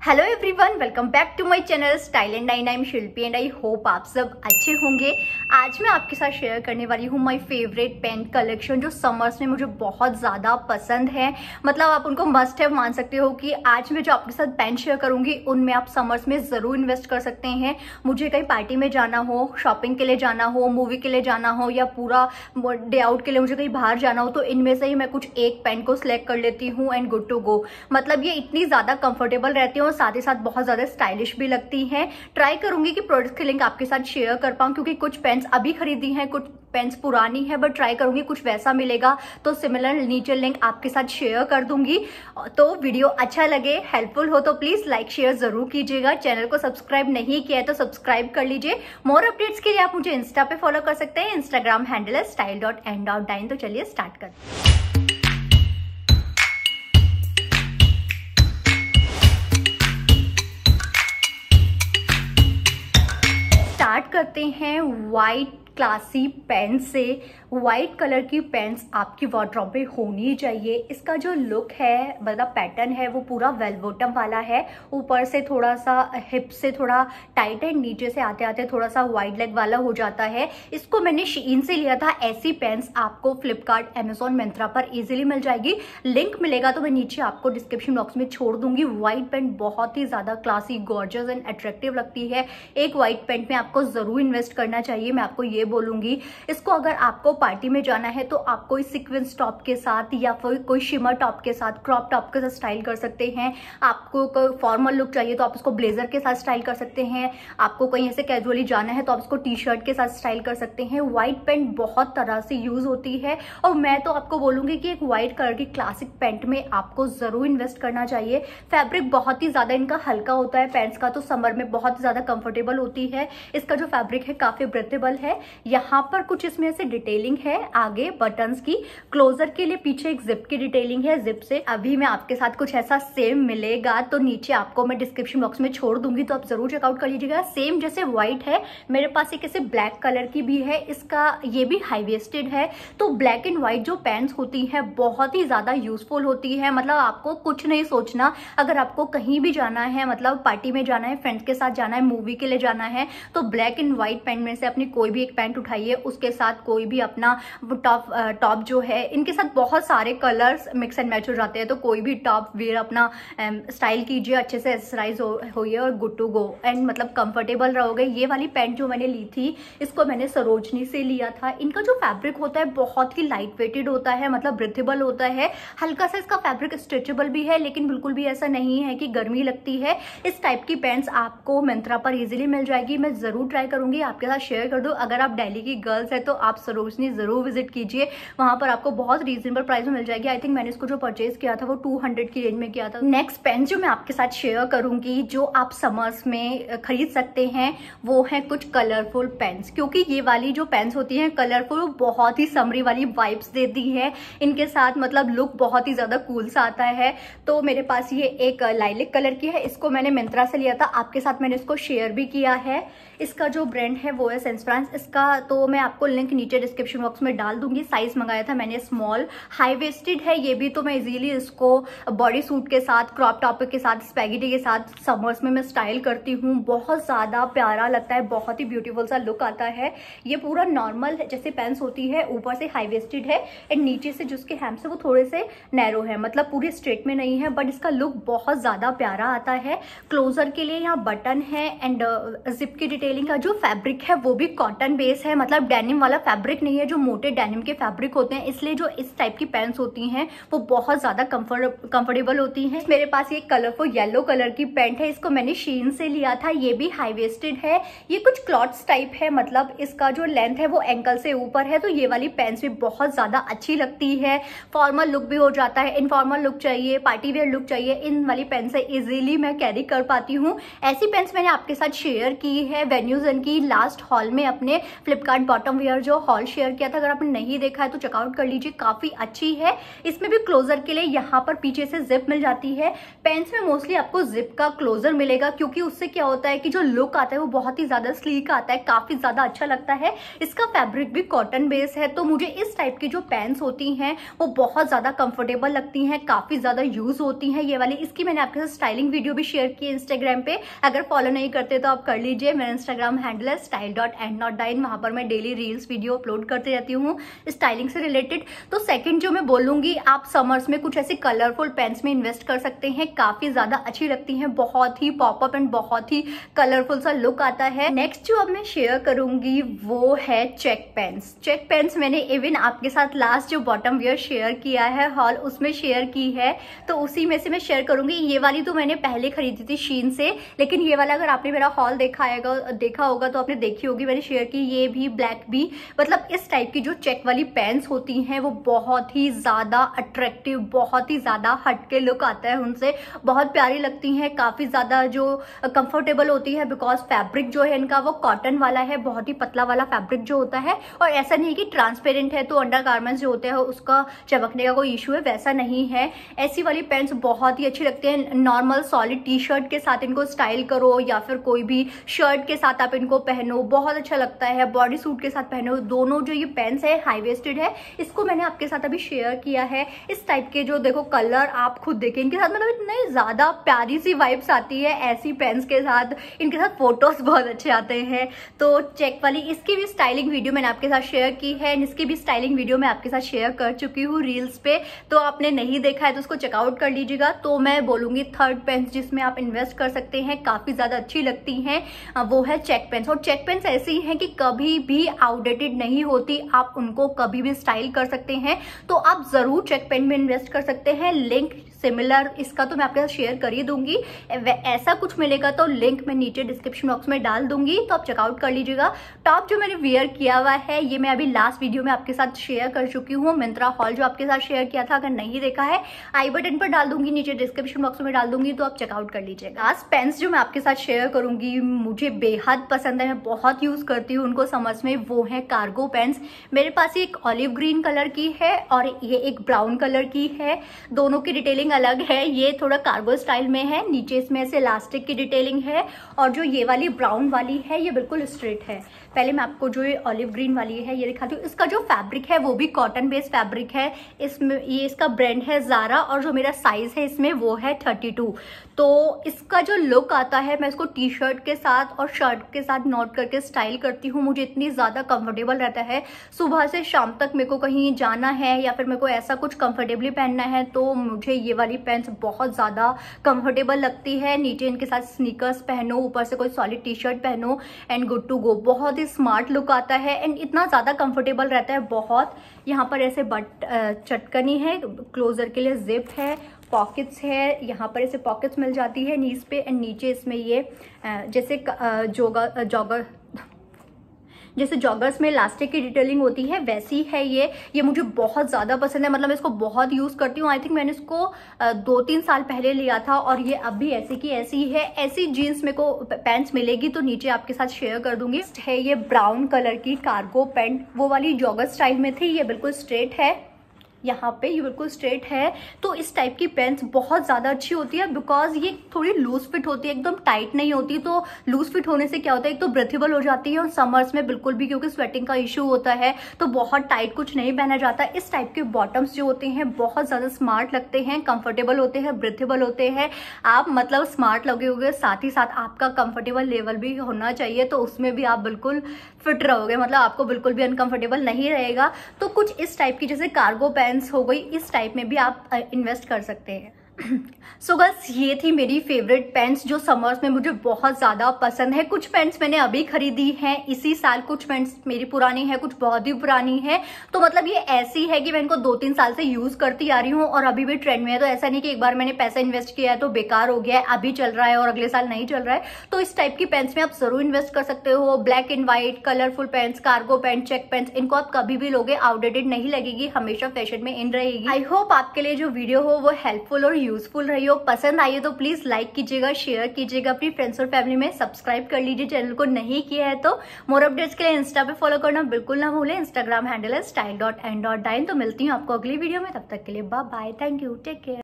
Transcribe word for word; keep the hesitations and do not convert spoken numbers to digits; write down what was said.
Hello everyone, welcome back to my channel Style and Dine. I am Shilpi and I hope आप सब अच्छे होंगे। आज मैं आपके साथ शेयर करने वाली हूँ माय फेवरेट पैंट कलेक्शन जो समर्स में मुझे बहुत ज़्यादा पसंद है। मतलब आप उनको मस्ट हैव मान सकते हो कि आज मैं जो आपके साथ पैंट शेयर करूँगी उनमें आप समर्स में ज़रूर इन्वेस्ट कर सकते हैं। मुझे कहीं पार्टी में जाना हो, शॉपिंग के लिए जाना हो, मूवी के लिए जाना हो या पूरा डे आउट के लिए मुझे कहीं बाहर जाना हो तो इनमें से ही मैं कुछ एक पैंट को सिलेक्ट कर लेती हूँ एंड गुड टू गो। मतलब ये इतनी ज़्यादा कंफर्टेबल रहती है और साथ ही साथ बहुत ज़्यादा स्टाइलिश भी लगती हैं। ट्राई करूंगी कि प्रोडक्ट की लिंक आपके साथ शेयर कर पाऊँ क्योंकि कुछ पेन्स अभी खरीदी हैं, कुछ पेन्स पुरानी है, बट ट्राई करूंगी कुछ वैसा मिलेगा तो सिमिलर नीचे लिंक आपके साथ शेयर कर दूंगी। तो वीडियो अच्छा लगे, हेल्पफुल हो तो प्लीज लाइक शेयर जरूर कीजिएगा। चैनल को सब्सक्राइब नहीं किया है तो सब्सक्राइब कर लीजिए। मोर अपडेट्स के लिए आप मुझे इंस्टा पे फॉलो कर सकते हैं। इंस्टाग्राम हैंडल है Style dot N dot Dine. तो चलिए स्टार्ट करते हैं। स्टार्ट करते हैं वाइट क्लासी पेंट्स से। वाइट कलर की पेंट्स आपकी वार्डरोब में होनी चाहिए। इसका जो लुक है, मतलब पैटर्न है, वो पूरा वेल बॉटम वाला है। ऊपर से थोड़ा सा हिप से थोड़ा टाइट है, नीचे से आते आते थोड़ा सा वाइड लेग वाला हो जाता है। इसको मैंने शीइन से लिया था। ऐसी पेंट्स आपको फ्लिपकार्ट, अमेजोन, मिंत्रा पर इजीली मिल जाएगी। लिंक मिलेगा तो मैं नीचे आपको डिस्क्रिप्शन बॉक्स में छोड़ दूंगी। व्हाइट पेंट बहुत ही ज्यादा क्लासी, गॉर्जियस एंड अट्रैक्टिव लगती है। एक व्हाइट पेंट में आपको जरूर इन्वेस्ट करना चाहिए, मैं आपको ये बोलूंगी। इसको अगर आपको पार्टी में जाना है तो आप कोई सीक्वेंस टॉप के साथ या फिर कोई शिमर टॉप के साथ, क्रॉप टॉप के साथ स्टाइल कर सकते हैं। आपको कोई फॉर्मल लुक चाहिए तो आप इसको ब्लेजर के साथ स्टाइल कर सकते हैं। आपको कहीं ऐसे कैजुअली जाना है तो आप इसको टी शर्ट के साथ स्टाइल कर सकते हैं। व्हाइट पेंट बहुत तरह से यूज होती है और मैं तो आपको बोलूंगी कि एक व्हाइट कलर की क्लासिक पेंट में आपको जरूर इन्वेस्ट करना चाहिए। फैब्रिक बहुत ही ज्यादा इनका हल्का होता है पेंट्स का, तो समर में बहुत ज्यादा कंफर्टेबल होती है। इसका जो फैब्रिक है काफी ब्रेथेबल है। यहाँ पर कुछ इसमें ऐसे डिटेलिंग है आगे बटन्स की। क्लोजर के लिए पीछे एक जिप की डिटेलिंग है। जिप से अभी मैं आपके साथ कुछ ऐसा सेम मिलेगा तो नीचे आपको मैं डिस्क्रिप्शन बॉक्स में छोड़ दूंगी, तो आप जरूर चेकआउट कर लीजिएगा। सेम जैसे व्हाइट है, मेरे पास एक ऐसे ब्लैक कलर की भी है। इसका ये भी हाई वेस्टेड है। तो ब्लैक एंड व्हाइट जो पैंट्स होती है बहुत ही ज्यादा यूजफुल होती है। मतलब आपको कुछ नहीं सोचना, अगर आपको कहीं भी जाना है, मतलब पार्टी में जाना है, फ्रेंड्स के साथ जाना है, मूवी के लिए जाना है, तो ब्लैक एंड व्हाइट पैंट में से अपनी कोई भी एक पैंट उठाइए, उसके साथ कोई भी अपना टॉप टॉप जो है, इनके साथ बहुत सारे कलर्स मिक्स एंड मैच हो जाते हैं, तो कोई भी टॉप वेयर अपना स्टाइल कीजिए, अच्छे से एक्सरसाइज होइए और गुड टू गो एंड मतलब कंफर्टेबल रहोगे। ये वाली पैंट जो मैंने ली थी इसको मैंने सरोजनी से लिया था। इनका जो फैब्रिक होता है बहुत ही लाइट वेटेड होता है, मतलब ब्रीथेबल होता है। हल्का सा इसका फैब्रिक स्ट्रेचेबल भी है, लेकिन बिल्कुल भी ऐसा नहीं है कि गर्मी लगती है। इस टाइप की पैंट्स आपको मिंत्रा पर इजीली मिल जाएगी। मैं जरूर ट्राई करूंगी, आपके साथ शेयर कर दूं। अगर आप दिल्ली की गर्ल्स है तो आप सरोजनी जरूर विजिट कीजिए, वहां पर आपको बहुत रीजनेबल प्राइस में मिल जाएगी। आई थिंक मैंने इसको जो परचेज किया था वो टू हंड्रेड की रेंज में किया था। नेक्स्ट पेन जो मैं आपके साथ शेयर करूंगी जो आप समर्स में खरीद सकते हैं वो है कुछ कलरफुल पेन्स, क्योंकि ये वाली जो पेन्स होती हैं कलरफुल, वो बहुत ही समरी वाली वाइब्स देती है। इनके साथ मतलब लुक बहुत ही ज्यादा कूल सा आता है। तो मेरे पास ये एक लाइलिक कलर की है, इसको मैंने मिंत्रा से लिया था, आपके साथ मैंने इसको शेयर भी किया है। इसका जो ब्रांड है वो है सेंस फ्रांस। इसका तो मैं आपको लिंक नीचे डिस्क्रिप्शन बॉक्स में डाल दूंगी। साइज मंगाया था मैंने स्मॉल, हाई वेस्टेड है ये भी, तो मैं इजीली इसको बॉडी सूट के साथ, क्रॉप टॉप के साथ, स्पैगेटी के साथ समर्स में मैं स्टाइल करती हूँ। बहुत ज्यादा प्यारा लगता है, बहुत ही ब्यूटीफुल सा लुक आता है। ये पूरा नॉर्मल जैसे पैंट्स होती है, ऊपर से हाई वेस्टेड है एंड नीचे से जिसके हैम्स है वो थोड़े से नैरो है, मतलब पूरे स्ट्रेट में नहीं है, बट इसका लुक बहुत ज्यादा प्यारा आता है। क्लोजर के लिए यहाँ बटन है एंड जिप की डिटेलिंग का जो फैब्रिक है वो भी कॉटन बेस है, मतलब डेनिम वाला फैब्रिक नहीं है जो मोटे डेनिम के फैब्रिक होते हैं। इसलिए जो इस टाइप की पैंट्स होती हैं वो बहुत ज्यादा कंफर्ट कंफर्टेबल होती हैं। मेरे पास ये कलरफुल येलो कलर की पैंट है, इसको मैंने शीन से लिया था। ये भी हाई वेस्टेड है। ये कुछ क्लॉथ्स टाइप है, मतलब इसका जो लेंथ है वो एंकल से ऊपर है। तो ये वाली पैंट्स भी बहुत ज्यादा अच्छी लगती है। फॉर्मल लुक भी हो जाता है, इनफॉर्मल लुक चाहिए, पार्टी वेयर लुक चाहिए, इन वाली पेंट से इजीली मैं कैरी कर पाती हूँ। ऐसी पेंट्स मैंने आपके साथ शेयर की है वेन्यूज की लास्ट हॉल में अपने, फ्लिपकार्ट बॉटम वेयर जो हॉल शेयर किया था, अगर आपने नहीं देखा है तो चेकआउट कर लीजिए, काफी अच्छी है। इसमें भी क्लोजर के लिए यहाँ पर पीछे से जिप मिल जाती है। पैंट्स में मोस्टली आपको जिप का क्लोजर मिलेगा, क्योंकि उससे क्या होता है कि जो लुक आता है वो बहुत ही ज्यादा स्लीक आता है, काफी ज्यादा अच्छा लगता है। इसका फैब्रिक भी कॉटन बेस है, तो मुझे इस टाइप की जो पैंट्स होती हैं वो बहुत ज्यादा कंफर्टेबल लगती हैं, काफी ज्यादा यूज होती हैं ये वाली। इसकी मैंने आपके साथ स्टाइलिंग वीडियो भी शेयर की इंस्टाग्राम पे, अगर फॉलो नहीं करते तो आप कर लीजिए। मेरा इंस्टाग्राम हैंडल है Style dot N dot Dine, वहां पर मैं डेली रील्स वीडियो अपलोड करती रहती हूँ स्टाइलिंग से रिलेटेड। तो सेकंड जो मैं बोलूंगी, आप समर्स में कुछ ऐसे कलरफुल पैंट्स में इन्वेस्ट कर सकते हैं, काफी ज्यादा अच्छी लगती हैं, बहुत ही पॉपअप एंड बहुत ही कलरफुल सा लुक आता है। नेक्स्ट जो अब मैं शेयर करूंगी वो है चेक पैंट्स। चेक पैंट्स मैंने इवन आपके साथ लास्ट जो बॉटम वेयर शेयर किया है हॉल, उसमें शेयर की है, तो उसी में से मैं शेयर करूंगी। ये वाली तो मैंने पहले खरीदी थी शीन से, लेकिन ये वाला अगर आपने मेरा हॉल देखा है देखा होगा तो आपने देखी होगी, मैंने शेयर की। ये भी ब्लैक भी, मतलब इस टाइप की जो चेक वाली पैंट्स होती हैं वो बहुत ही ज्यादा अट्रैक्टिव, बहुत ही ज्यादा हटके लुक आता है उनसे, बहुत प्यारी लगती हैं, काफी ज्यादा जो कंफर्टेबल होती है, बिकॉज फैब्रिक जो है इनका वो कॉटन वाला है, बहुत ही पतला वाला फैब्रिक जो होता है। और ऐसा नहीं कि ट्रांसपेरेंट है तो अंडर गारमेंट्स जो होते हैं उसका चमकने का कोई इशू है, वैसा नहीं है। ऐसी वाली पैंट्स बहुत ही अच्छी लगती है। नॉर्मल सॉलिड टी शर्ट के साथ इनको स्टाइल करो या फिर कोई भी शर्ट के साथ आप इनको पहनो, बहुत अच्छा लगता है। बॉडी सूट के साथ पहनो, दोनों जो ये पैंट्स है हाई वेस्टेड है, इसको मैंने आपके साथ अभी शेयर किया है। इस टाइप के जो देखो कलर आप खुद देखें, इनके साथ मतलब इतने ज्यादा प्यारी सी वाइब्स आती है ऐसी पैंट्स के साथ, इनके साथ फोटोज बहुत अच्छे आते हैं। तो चेक वाली, इसकी भी स्टाइलिंग वीडियो मैंने आपके साथ शेयर की है, इसकी भी स्टाइलिंग वीडियो मैं आपके साथ शेयर कर चुकी हूँ रील्स पे, तो आपने नहीं देखा है तो उसको चेकआउट कर लीजिएगा। तो मैं बोलूंगी थर्ड पैंट्स जिसमें आप इन्वेस्ट कर सकते हैं, काफी ज्यादा अच्छी लगती हैं, वो है चेक पैंट्स। और चेक पैंट्स ऐसी हैं कि कभी भी आउटडेटेड नहीं होती, आप उनको कभी भी स्टाइल कर सकते हैं, तो आप जरूर चेक पैंट में इन्वेस्ट कर सकते हैं। लिंक सिमिलर इसका तो मैं आपके साथ शेयर कर ही दूंगी, ऐसा कुछ मिलेगा तो लिंक मैं नीचे डिस्क्रिप्शन बॉक्स में डाल दूंगी, तो आप चेकआउट कर लीजिएगा। टॉप जो मैंने वेयर किया हुआ है ये मैं अभी लास्ट वीडियो में आपके साथ शेयर कर चुकी हूँ, मिंत्रा हॉल जो आपके साथ शेयर किया था, अगर नहीं देखा है आई बटन पर डाल दूंगी, नीचे डिस्क्रिप्शन बॉक्स में डाल दूंगी, तो आप चेकआउट कर लीजिएगा। लास्ट पेन्स जो मैं आपके साथ शेयर करूंगी मुझे बेहद पसंद है, मैं बहुत यूज करती हूँ उनको समर्स में, वो है कार्गो पेन्स। मेरे पास एक ऑलिव ग्रीन कलर की है और ये एक ब्राउन कलर की है, दोनों की डिटेलिंग अलग है। ये थोड़ा कार्गो स्टाइल में है, नीचे इसमें ऐसे इलास्टिक की डिटेलिंग है, और जो ये वाली ब्राउन वाली है ये बिल्कुल स्ट्रेट है। पहले मैं आपको जो ये ऑलिव ग्रीन वाली है ये दिखाती हूँ। इसका जो फैब्रिक है वो भी कॉटन बेस्ड फैब्रिक है, इसमें ये इसका ब्रांड है ज़ारा, और जो मेरा साइज है इसमें वो है थर्टी टू। तो इसका जो लुक आता है, मैं इसको टी शर्ट के साथ और शर्ट के साथ नॉट करके स्टाइल करती हूँ, मुझे इतनी ज़्यादा कंफर्टेबल रहता है। सुबह से शाम तक मेरे को कहीं जाना है या फिर मेरे को ऐसा कुछ कंफर्टेबली पहनना है तो मुझे ये वाली पैंट्स बहुत ज़्यादा कंफर्टेबल लगती है। नीचे इनके साथ स्नीकर्स पहनो, ऊपर से कोई सॉलिड टी शर्ट पहनो एंड गुड टू गो, बहुत ही स्मार्ट लुक आता है एंड इतना ज़्यादा कंफर्टेबल रहता है बहुत। यहाँ पर ऐसे बट चटकनी है, क्लोजर के लिए जिप है, पॉकेट्स है, यहाँ पर ऐसे पॉकेट्स मिल जाती है नीज पे, एंड नीचे इसमें ये जैसे जोगा जॉगर जैसे जॉगर्स में इलास्टिक की डिटेलिंग होती है वैसी है ये ये मुझे बहुत ज़्यादा पसंद है, मतलब इसको बहुत यूज़ करती हूँ। आई थिंक मैंने इसको दो तीन साल पहले लिया था और ये अब भी ऐसी की ऐसी है। ऐसी जीन्स मेरे को पैंट्स मिलेगी तो नीचे आपके साथ शेयर कर दूंगी। है ये ब्राउन कलर की कार्गो पैंट, वो वाली जॉगर स्टाइल में थी, ये बिल्कुल स्ट्रेट है, यहाँ पे ये बिल्कुल स्ट्रेट है। तो इस टाइप की पैंट्स बहुत ज़्यादा अच्छी होती है बिकॉज ये थोड़ी लूज फिट होती है, एकदम टाइट नहीं होती। तो लूज फिट होने से क्या होता है, एक तो ब्रेथेबल हो जाती है और समर्स में बिल्कुल भी, क्योंकि स्वेटिंग का इशू होता है तो बहुत टाइट कुछ नहीं पहना जाता। इस टाइप के बॉटम्स जो होते हैं बहुत ज़्यादा स्मार्ट लगते हैं, कंफर्टेबल होते हैं, ब्रेथेबल होते हैं। आप मतलब स्मार्ट लगोगे, साथ ही साथ आपका कंफर्टेबल लेवल भी होना चाहिए, तो उसमें भी आप बिल्कुल फिट रहोगे, मतलब आपको बिल्कुल भी अनकंफर्टेबल नहीं रहेगा। तो कुछ इस टाइप की जैसे कार्गो पैंट्स हो गई, इस टाइप में भी आप इन्वेस्ट कर सकते हैं। सो so बस ये थी मेरी फेवरेट पैंट्स जो समर्स में मुझे बहुत ज़्यादा पसंद है। कुछ पैंट्स मैंने अभी खरीदी हैं इसी साल, कुछ पैंट्स मेरी पुरानी है, कुछ बहुत ही पुरानी है। तो मतलब ये ऐसी है कि मैं इनको दो तीन साल से यूज़ करती आ रही हूँ और अभी भी ट्रेंड में है। तो ऐसा नहीं कि एक बार मैंने पैसा इन्वेस्ट किया है तो बेकार हो गया है, अभी चल रहा है और अगले साल नहीं चल रहा है। तो इस टाइप की पैंट्स में आप जरूर इन्वेस्ट कर सकते हो। Black and white colourful pants, cargo pant, check pants, इनको आप कभी भी लोगे आउटडेटेड नहीं लगेगी, हमेशा फैशन में इन रहेगी। आई होप आपके लिए जो वीडियो हो वो हेल्पफुल और यूजफुल रही हो, पसंद आई हो तो प्लीज लाइक कीजिएगा, शेयर कीजिएगा अपनी फ्रेंड्स और फैमिली में, सब्सक्राइब कर लीजिए चैनल को नहीं किया है तो। मोर अपडेट्स के लिए इंस्टा पे फॉलो करना बिल्कुल ना भूलें, इंस्टाग्राम हैंडल है Style dot N dot Dine. तो मिलती हूँ आपको अगली वीडियो में, तब तक के लिए bye bye, thank you, take care.